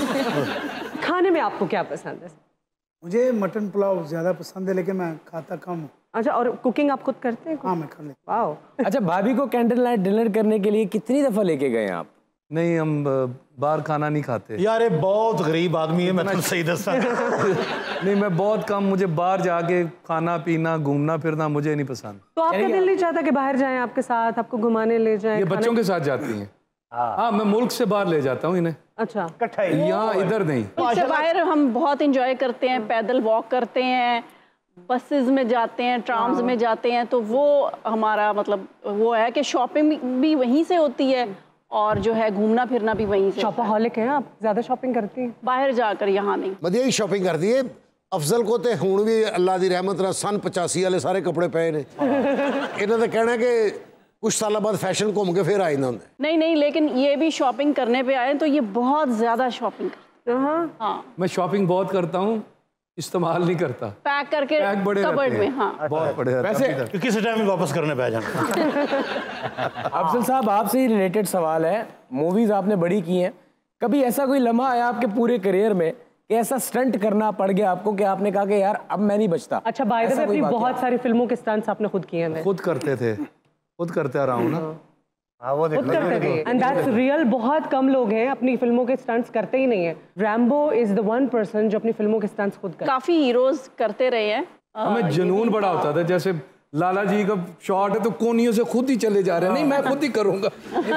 खाने में आपको क्या पसंद है? मुझे मटन पुलाव ज़्यादा पसंद है, लेकिन मैं खाता कम हूँ। अच्छा, और कुकिंग आप खुद करते हैं? हाँ मैं कर लेता हूँ। वाह। अच्छा, भाभी को कैंडल लाइट डिनर करने के लिए कितनी दफ़ा लेके गए आप? नहीं, हम बाहर खाना नहीं खाते यार। ये बहुत गरीब आदमी है, मैं तो सही दसा। नहीं, मैं बहुत कम, मुझे बाहर जाके खाना पीना घूमना फिरना मुझे नहीं पसंद। तो आपका दिल नहीं चाहता कि बाहर जाएं आपके साथ, आपको घुमाने ले जाएं? ये बच्चों के साथ जाती हैं। हाँ, मैं मुल्क से बाहर ले जाता हूँ इन्हें। अच्छा, यहाँ इधर नहीं। इससे बाहर हम बहुत इंजॉय करते हैं, पैदल वॉक करते हैं, बसेस में जाते हैं, ट्राम्स में जाते हैं। तो वो हमारा मतलब वो है कि शॉपिंग भी वहीं से होती है और जो है घूमना फिरना भी वहीं से। शॉपaholic हैं आप, ज़्यादा शॉपिंग करती हैं? बाहर जाकर, यहाँ नहीं। वधिया ही शॉपिंग करती है। अफजल को तो हुण भी अल्लाह की रहमत नाल सन 85 वाले सारे कपड़े पे ने। इन्हों का कहना है कि कुछ साल बाद फैशन घूम के फिर आ जाता होंदा। नहीं नहीं, लेकिन ये भी शॉपिंग करने पे आए तो ये बहुत ज़्यादा शॉपिंग करते हैं। हाँ, मैं शॉपिंग बहुत करता हूँ, इस्तेमाल नहीं करता। पैक करके कबर्ड में। हाँ, बहुत बड़े। वैसे किसी टाइम में वापस करने पे जाना। अफजल साहब आपसे ही रिलेटेड सवाल है, मूवीज आपने बड़ी की हैं, कभी ऐसा कोई लम्हा आया आपके पूरे करियर में कि ऐसा स्टंट करना पड़ गया आपको कि आपने कहा कि यार अब मैं नहीं बचता? अच्छा, बाय द वे अपनी बहुत सारी फिल्मों के स्टंट्स आपने खुद किए हैं? खुद करते थे, खुद करते आ रहा हूँ ना। खुद करते थे, एंड दैट्स रियल। बहुत कम लोग हैं अपनी फिल्मों के स्टंट्स करते ही नहीं है। Rambo is the one person जो अपनी फिल्मों के स्टंट्स खुद करते। काफी हीरोज करते रहे हैं। हमें जुनून बड़ा होता था, जैसे लाला जी का शॉट है तो कोनियों से खुद ही चले जा रहे हैं। नहीं, मैं खुद ही करूंगा।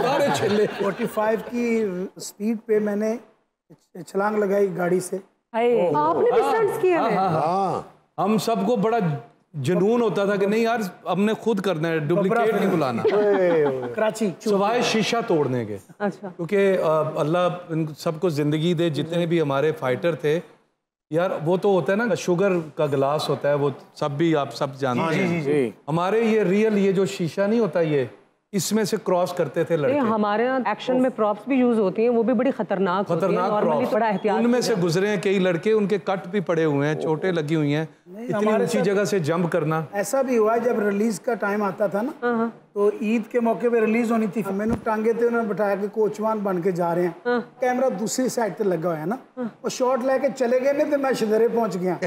45 की स्पीड पे मैंने छलांग लगाई गाड़ी से। आपने भी स्टंट्स किए हैं? हाँ, हम सबको बड़ा जुनून होता था कि नहीं यार हमने खुद करना है, डुप्लीकेट नहीं बुलाना। कराची सवाए शीशा तोड़ने के। अच्छा, क्योंकि अल्लाह इन सबको जिंदगी दे, जितने भी हमारे फाइटर थे यार वो तो होता है ना, शुगर का गिलास होता है, वो सब भी आप सब जानते हैं। हमारे ये रियल ये जो शीशा नहीं होता, ये इसमें से क्रॉस करते थे लड़के। हमारे एक्शन में प्रॉप्स भी यूज होती हैं, वो भी बड़ी खतरनाक प्रॉप्स, बड़ा एहतियात उनमें से गुजरे हैं कई लड़के, उनके कट भी पड़े हुए हैं, चोटें लगी हुई हैं। इतनी ऊंची जगह से जंप करना। ऐसा भी हुआ जब रिलीज का टाइम आता था ना, तो ईद के मौके पे रिलीज होनी थी, मैंने टांगे थे, उन्होंने बिठाया कि कोचवान बन के जा रहे हैं, कैमरा दूसरी साइड पे लगा हुआ है ना, वो शॉट लेके चले गए नहीं तो मैं शिदरे पहुंच गया।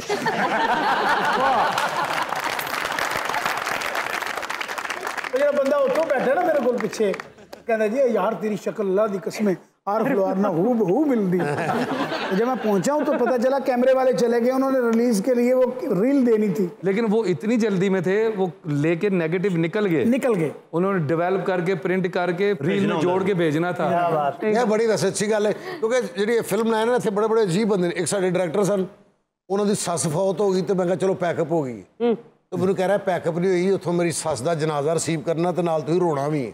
मेरा बंदा उतो बैठा ना मेरे को पीछे, कहता जी यार तेरी शक्ल अल्लाह दी कसमें आर ना हूबहू मिलती। जब मैं पहुंचा हूं तो पता चला कैमरे वाले चले गए, उन्होंने रिलीज के लिए वो रील देनी थी, लेकिन वो इतनी जल्दी में थे, वो लेके नेगेटिव निकल गए, उन्होंने डेवलप करके प्रिंट करके रील में जोड़ के भेजना था। यह बड़ी वैसे अच्छी गल है, क्योंकि जी फिल्म बनाए ना इतने बड़े बड़े अजीब बंदे, एक साडे डायरेक्टर सन, उन्होंने सस फौत हो गई, तो मैं कहा चलो पैकअप हो गई, तो मैंने कह रहा है पैकअप नहीं हुई, उतों मेरी सस का जनाजा रिसीव करना तो नाल तुसीं रोना भी है।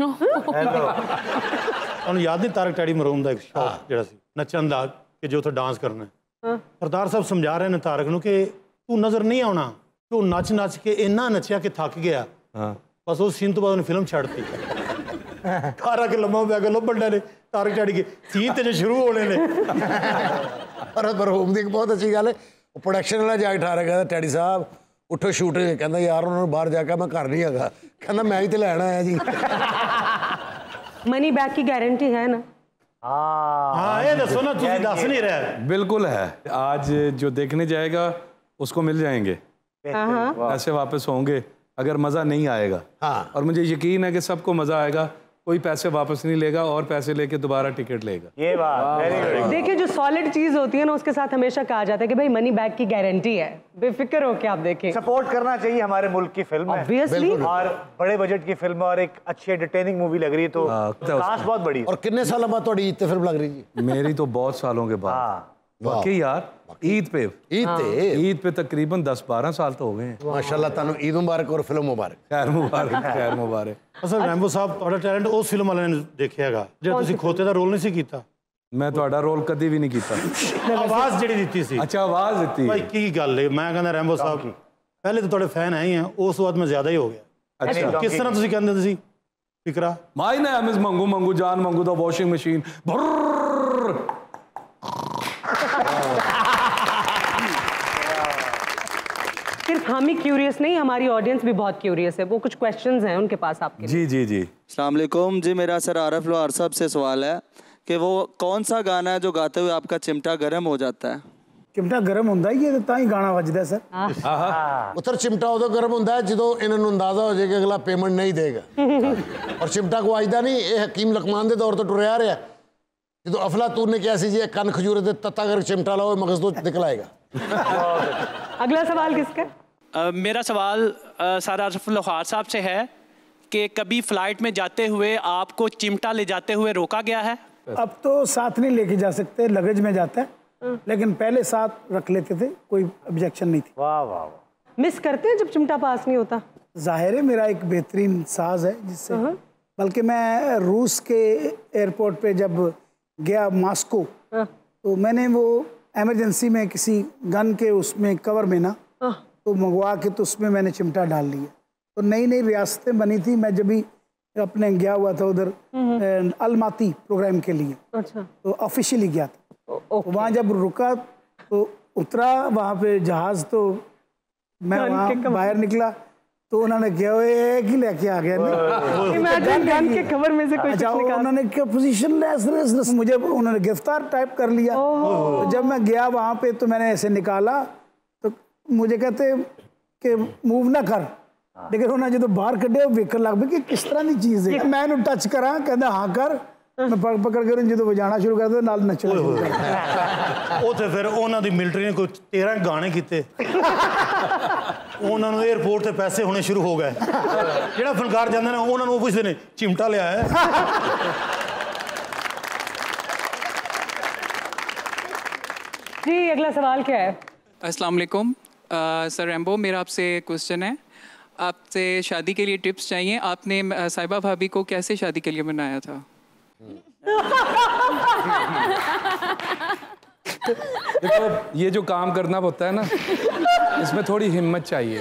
ਤੁਹਾਨੂੰ ਯਾਦ ਨਹੀਂ ਤਾਰਕ ਟੈਡੀ ਮਰਹੂਮ ਦਾ ਇੱਕ ਸ਼ੌਕ ਜਿਹੜਾ ਸੀ ਨੱਚਣ ਦਾ, ਕਿ ਜੋ ਉੱਥੇ ਡਾਂਸ ਕਰਨਾ, ਸਰਦਾਰ ਸਾਹਿਬ ਸਮਝਾ ਰਹੇ ਨੇ ਤਾਰਕ ਨੂੰ ਕਿ ਤੂੰ ਨਜ਼ਰ ਨਹੀਂ ਆਉਣਾ, ਤੂੰ ਨੱਚ ਨੱਚ ਕੇ ਇੰਨਾ ਨੱਚਿਆ ਕਿ ਥੱਕ ਗਿਆ, ਬਸ ਉਸ ਸੀਨ ਤੋਂ ਬਾਅਦ ਉਹਨੇ ਫਿਲਮ ਛੱਡਤੀ। ਤਾਰਕ ਲੰਮਾ ਪੈ ਗਿਆ, ਲੱਭਣ ਡੇ ਨੇ ਤਾਰਕ ਟੈਡੀ ਕੇ ਸੀਨ ਤੇ ਜੇ ਸ਼ੁਰੂ ਹੋਣੇ ਨੇ। ਪਰ ਮਰਹੂਮ ਦੀ ਇੱਕ ਬਹੁਤ ਅੱਛੀ ਗੱਲ ਹੈ, ਉਹ ਪ੍ਰੋਡਕਸ਼ਨ ਵਾਲਾ ਜਾ ਕੇ ਠਾਰਾ ਕਹਿੰਦਾ ਟੈਡੀ ਸਾਹਿਬ ਉੱਠੋ ਸ਼ੂਟ, ਕਹਿੰਦਾ ਯਾਰ ਉਹਨਾਂ ਨੂੰ ਬਾਹਰ ਜਾ ਕੇ ਮੈਂ ਘਰ नहीं ਹੈਗਾ, ਕਹਿੰਦਾ ਮੈਂ ਹੀ ਤੇ ਲੈਣ ਆਇਆ जी। मनी बैक की गारंटी है ना? हाँ, ये दसो ना, तुझे दस नहीं रहा। बिल्कुल है, आज जो देखने जाएगा उसको मिल जाएंगे, ऐसे वापस होंगे अगर मज़ा नहीं आएगा। और मुझे यकीन है कि सबको मज़ा आएगा, कोई पैसे वापस नहीं लेगा और पैसे लेके दोबारा टिकट लेगा। ये बात वेरी गुड। देखिए जो सॉलिड चीज होती है ना, उसके साथ हमेशा कहा जाता है कि भाई मनी बैक की गारंटी है, बेफिक्र हो के आप देखें। सपोर्ट करना चाहिए हमारे मुल्क की फिल्म है, ऑब्वियसली, और बड़े बजट की फिल्म और एक अच्छी एंटरटेनिंग मूवी लग रही है, तो कास्ट बहुत बड़ी। और कितने साल बाद थोड़ी ईद फिल्म लग रही है? मेरी तो बहुत सालों के बाद, वाकई यार, ईद पे तकरीबन 10-12 साल तो हो गए हैं। माशाल्लाह, तानू ईद मुबारक और फिल्म मुबारक। खैर मुबारक, खैर मुबारक। असल रैम्बो साहब ਤੁਹਾਡਾ ਟੈਲੈਂਟ ਉਸ ਫਿਲਮ ਵਾਲਿਆਂ ਨੇ ਦੇਖਿਆਗਾ, ਜੇ ਤੁਸੀਂ ਖੋਤੇ ਦਾ ਰੋਲ ਨਹੀਂ ਸੀ ਕੀਤਾ। ਮੈਂ ਤੁਹਾਡਾ ਰੋਲ ਕਦੀ ਵੀ ਨਹੀਂ ਕੀਤਾ। ਆਵਾਜ਼ ਜਿਹੜੀ ਦਿੱਤੀ ਸੀ। ਅੱਛਾ, ਆਵਾਜ਼ ਦਿੱਤੀ। ਭਾਈ ਕੀ ਗੱਲ ਹੈ, ਮੈਂ ਕਹਿੰਦਾ ਰੈਂਬੋ ਸਾਹਿਬ ਪਹਿਲੇ ਤਾਂ ਤੁਹਾਡੇ ਫੈਨ ਆਏ ਆ, ਉਸ ਤੋਂ ਬਾਅਦ ਮੈਂ ਜ਼ਿਆਦਾ ਹੀ ਹੋ ਗਿਆ। ਅੱਛਾ, ਕਿਸ ਤਰ੍ਹਾਂ ਤੁਸੀਂ ਕਹਿੰਦੇ ਤੁਸੀਂ ਫਿਕਰਾ? ਮਾਈ ਨੇਮ ਇਜ਼ ਮੰਗੂ ਮੰਗੂ ਜਾਨ ਮੰਗੂ ਦਾ ਵਾਸ਼ਿੰਗ ਮਸ਼ੀਨ। सिर्फ हम ही क्यूरियस नहीं, हमारी ऑडियंस भी बहुत क्यूरियस है, वो कुछ क्वेश्चंस हैं उनके पास आपके लिए। जी जी जी। अस्सलाम वालेकुम जी, मेरा सर आरफ लोहार साहब से सवाल है कि वो कौन सा गाना है जो गाते हुए आपका चिमटा गर्म हो जाता है? चिमटा गर्म होता ही है तो ही गाना बजदा सर। उतर चिमटा उदो गर्म होता है जो इन्होंने अंदाजा हो जाए कि अगला पेमेंट नहीं देगा, और चिमटा को आजदा नहीं, ये हकीम लकमान के दौर तो टुरया रहा, जो अफलातून ने क्या सी जी कन खजूरे दे तत्ता कर चिमटा लाओ मगज तो निकल आएगा। अगला सवाल किसका? मेरा सवाल सर आरफ लोहार साहब से है कि कभी फ्लाइट में जाते हुए आपको चिमटा ले जाते हुए रोका गया है? अब तो साथ नहीं लेके जा सकते, लगेज में जाता है, लेकिन पहले साथ रख लेते थे, कोई ऑब्जेक्शन नहीं थी। वाह वाह। मिस करते हैं जब चिमटा पास नहीं होता? जाहिर है मेरा एक बेहतरीन साज है जिससे, बल्कि मैं रूस के एयरपोर्ट पे जब गया मॉस्को, तो मैंने वो एमरजेंसी में किसी गन के उसमें कवर में ना तो मंगवा के, तो उसमें मैंने चिमटा डाल लिया। तो नई नई रियासतें बनी थी, मैं जब भी अपने गया हुआ था उधर अलमाती प्रोग्राम के लिए, तो ऑफिशियली गया था, तो वहाँ जब रुका तो उतरा वहाँ पे जहाज़, तो मैं वहाँ बाहर निकला तो उन्होंने क्या एक ही लेके आ गया गन के कवर में से कुछ निकाला, उन्होंने क्या पोजीशन लेस मुझे उन्होंने गिरफ्तार टाइप कर लिया। तो जब मैं गया वहाँ पे तो मैंने ऐसे निकाला, तो मुझे कहते कि मूव ना कर, लेकिन उन्होंने जो बाहर कढ़े वेखन लग पे कि किस तरह की चीज़ है, मैं उन्हें टच करा, कहता हाँ कर, मैं पकड़ कर जो बजाना शुरू कर दो नाल नचना शुरू कर। ਉੱਥੇ ਫਿਰ ਉਹਨਾਂ ਦੀ ਮਿਲਟਰੀ ਨੇ ਕੋਈ 13 ਗਾਣੇ ਕੀਤੇ, ਉਹਨਾਂ ਨੂੰ 에어ਪੋਰਟ ਤੇ ਪੈਸੇ ਹੋਣੇ ਸ਼ੁਰੂ ਹੋ ਗਏ। ਜਿਹੜਾ ਫਨਕਾਰ ਜਾਂਦਾ ਨੇ ਉਹਨਾਂ ਨੂੰ ਪੁੱਛਦੇ ਨੇ ਚਿਮਟਾ ਲਿਆ ਹੈ। जी अगला सवाल क्या है? अस्सलाम वालेकुम सर रैम्बो, मेरा आपसे क्वेश्चन है, आपसे शादी के लिए टिप्स चाहिए। आपने साहिबा भाभी को कैसे शादी के लिए बनाया था? देखो ये जो काम करना होता है ना, इसमें थोड़ी हिम्मत चाहिए।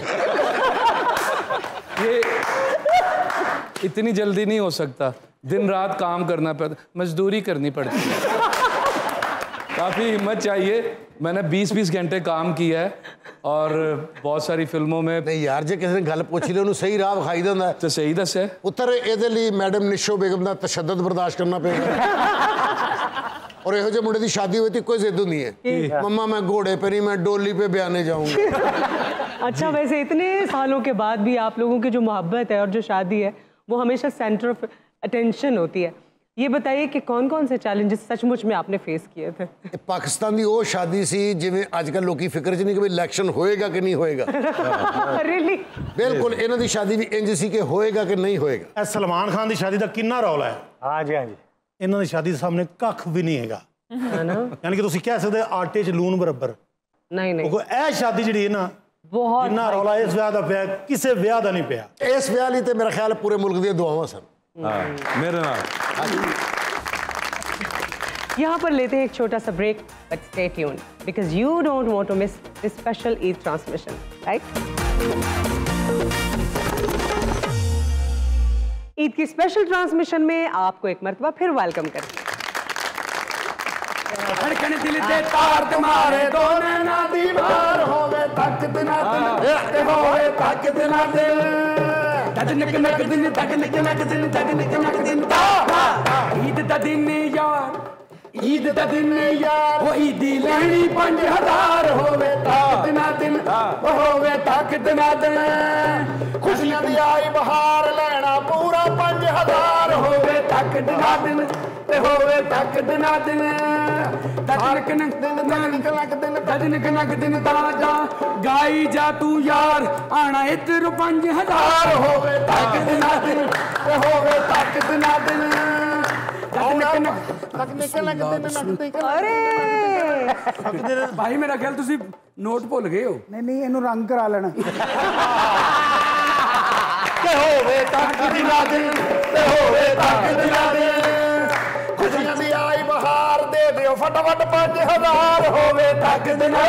ये इतनी जल्दी नहीं हो सकता, दिन रात काम करना पड़ता, मजदूरी करनी पड़ती है, काफ़ी हिम्मत चाहिए। मैंने 20-20 घंटे काम किया है और बहुत सारी फिल्मों में। नहीं यार, जे किसी ने गल पूछी ले सही राह विखाई दिंदा तो सही दस्या पुत्र। ਇਹਦੇ ਲਈ मैडम निशो बेगम का तशद्दुद बर्दाश्त करना पेगा। और ਇਹੋ ਜਿਹੇ मुंडे की शादी हुई थी, कोई जिद होंगी है, मम्मा मैं घोड़े पे नहीं, मैं डोली पे बयाने जाऊंगा। अच्छा, वैसे इतने सालों के बाद भी आप लोगों की जो मोहब्बत है और जो शादी है वो हमेशा सेंटर ऑफ अटेंशन होती है। ये बताइए कि कौन कौन से चैलेंजेस सचमुच में आपने फेस किए थे? पाकिस्तान की वो शादी सी जिवें अजकल लोग फिक्र च नहीं कि इलैक्शन होएगा कि नहीं होएगा। रियली बिल्कुल, इन्हां दी शादी भी इंज सी कि होएगा कि नहीं होएगा। सलमान खान की शादी का कितना रौला है। हाँ जी, हाँ जी। इन्हों की शादी सामने कख भी नहीं है, यानी कि तुम कह सकते आटे च लून बराबर नहीं। यह शादी जी ना बहुत जिन्ना रौला इस ब्याह का पिया, किसी ब्याह का नहीं पिया। इस ब्याह लिए तो मेरा ख्याल पूरे मुल्क दी दुआवां सन। मेरे नाल यहाँ पर लेते हैं एक छोटा सा break, but stay tuned because you don't want to miss this special Eid transmission, right? Eid की स्पेशल ट्रांसमिशन में आपको एक मरतबा फिर वेलकम करते हैं। धड़कन दिल दे तार तुम्हारे दो नैना दीवार होवे तकत ना दिल होवे तकत ना दिल तजनक नक दिन तजनक नक दिन तजनक नक दिन ईद दा दिन यार, ईद दा दिन यार, वो ईदी लैनी 5000 होवे तकत ना दिन होवे तकत ना दिन खुशियां दी आई बहार लैना पूरा 5000 होवे तकत ना दिन होवे तकत ना दिन तजनक नक दिन तजनक नक दिन ताजा गाई जा तू यार आना इधर 5000 होवे तकत ना दिन होवे तकत ना दिन अरे भाई मेरा ख्याल तुसी नोट भुल गए हो। नहीं नहीं, इन्हू रंग करा लेना। होवे तकत ना दिन होवे तकत ना दिन खुशियां दी आई बहार दे दियो फटाफट 5000 होवे तकत ना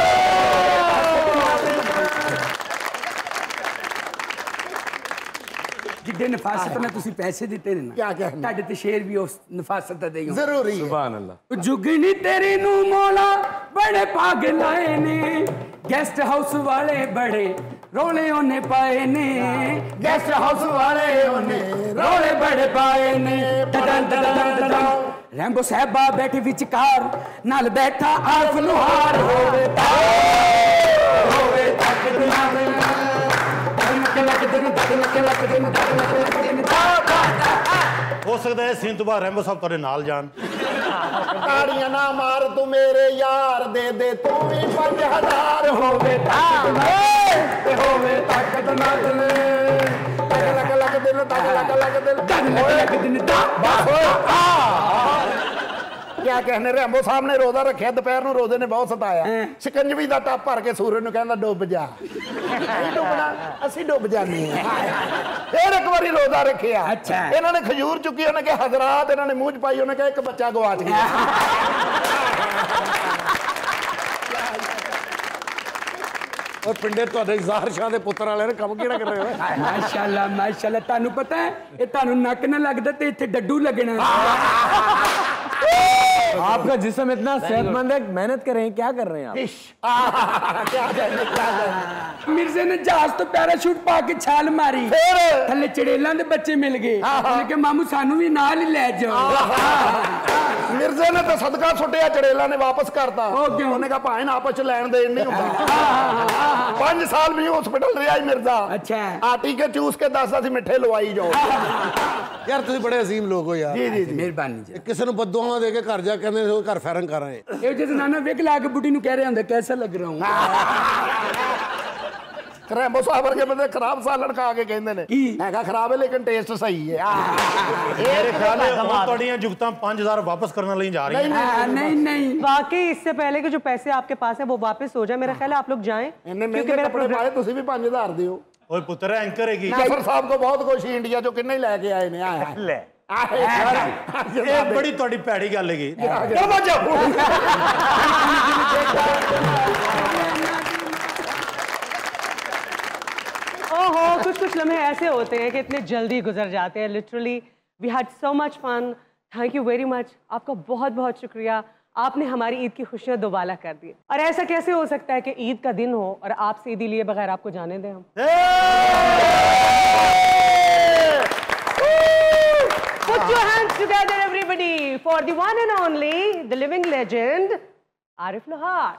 जिद्दे नफासत ने तुसी पैसे दिते ने ना, क्या क्या ਤੁਹਾਡੇ ਤੇ ਸ਼ੇਰ ਵੀ ਉਸ ਨਫਾਸਤ ਦਾ ਦੇਈਓ ਜ਼ਰੂਰੀ ਹੈ। सुभान अल्लाह। जुगनी तेरी नू मौला बड़े पागल आए ने गेस्ट हाउस वाले बड़े रोले ओने पाए ने गेस्ट हाउस वाले ओने रोले बड़े पाए ने डडन डडन डडन रैम्बो साहबा बैठी विचकार नाल बैठा आफ लुहार होवे तक ना हो सकता है सीन तो बाद रैम्बो साहब तेरे नाल जान। ताड़ियां ना मार तू मेरे यार दे दे तू भी 5000 होवे ताकत ना दिल लग लग दिल लग दिल क्या कहने रैम्बो साहब ने रोजा रखा दोपहर को रोजे ने बहुत सताया शिकंजवी का टप भर के सूरज ने कहना डुब जा डुबना असी डुब जाने फिर एक बार रोजा रखिया इन्होंने खजूर चुकी उन्हें कहा हजरात इन्होंने मुंह च पाई उन्हें कहा एक बच्चा गवाच गया और पिंडे तुहाडे ज़ाहिर शाह दे पुत्र वाले ने काम किहड़ा कर रहे हो? माशाल्लाह माशाल्लाह तानू पता है ये तानू नक ना लगदा ते इत्थे डड्डू लगना आपका जिस्म इतना सेहतमंद है, मेहनत कर रहे हैं, क्या कर रहे हैं आप? मिर्जे ने जहाज तो पैराशूट पा के छाल मारी थले चड़ेलों के बच्चे मिल गए उन्हें कहा मामू सानू भी नाल ही ले जाओ मिर्जे ने तो सदका सुटिया चड़ेला ने वापस करता उन्हें कहा भाई आपस च लैन देन नहीं होता 5 साल भी हॉस्पिटल रहा मिर्जा अच्छा आटी के चूस के 10 मिठे लवाई जाओ यार तुम बड़े अजीम लोग हो यार। जी जी जी मेहरबानी किसी ने बददुआवां दे के घर जा कहंदे हो घर फैरन कर रहे हैं ये जिस नाना विग ला के बुढ़ी नु कह रहे होंगे कैसा लग रहा हूं रैम्बो साहब वर्गे बंदे खराब सालन खा के कहंदे ने हैगा खराब है लेकिन टेस्ट सही है मेरे ख्याल में हम तोड़ियां जुगतां 5000 वापस करने लई जा रही हैं। नहीं नहीं वाकई इससे पहले कि जो पैसे आपके पास है वो वापस हो जाए मेरा ख्याल है आप लोग जाएं क्योंकि मेरे कपड़े पाए तुसी भी 5000 दियो ओए पुत्र एंकर है की नाफर साहब को बहुत खुशी इंडिया जो किन्ने ही लेके आए ने ले एक बड़ी थोड़ी पैड़ी गल है। ओहो, कुछ लम्हे ऐसे होते हैं कि इतने जल्दी गुजर जाते हैं। Literally we had so much fun. Thank you very much. आपका बहुत बहुत शुक्रिया। आपने हमारी ईद की खुशियां दोबारा कर दी। और ऐसा कैसे हो सकता है कि ईद का दिन हो और आपसे ईदी लिए बगैर आपको जाने दें हम? Put your hands together, everybody, for the one and only, the living legend, Arif Lohar.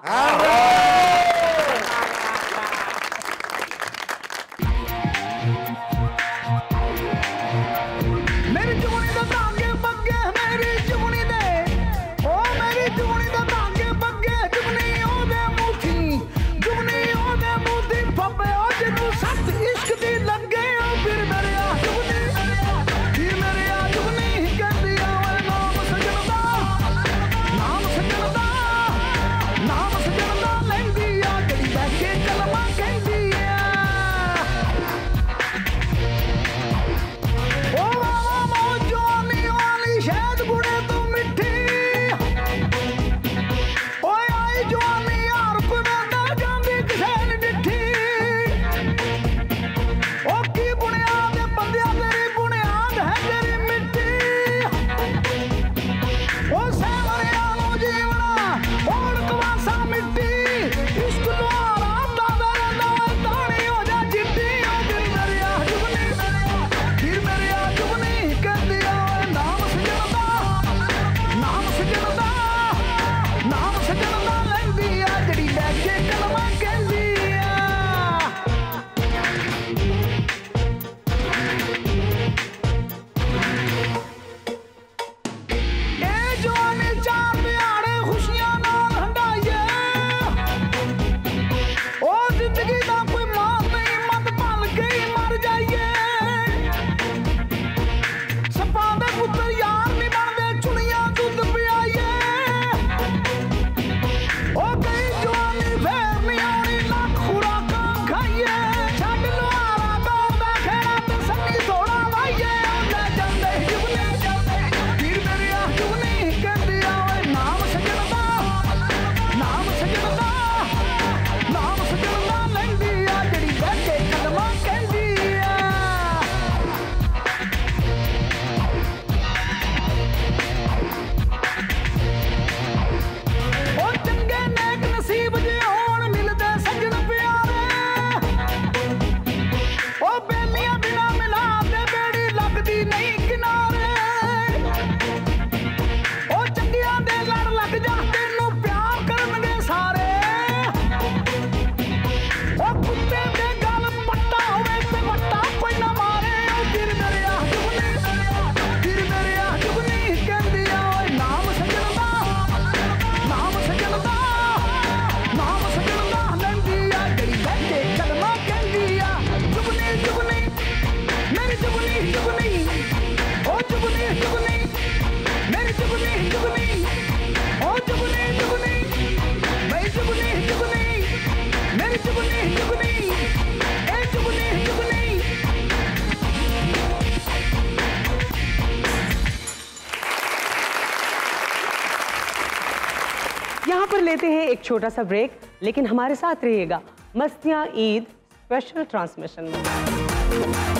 यहाँ पर लेते हैं एक छोटा सा ब्रेक, लेकिन हमारे साथ रहिएगा मस्तियाँ ईद स्पेशल ट्रांसमिशन में।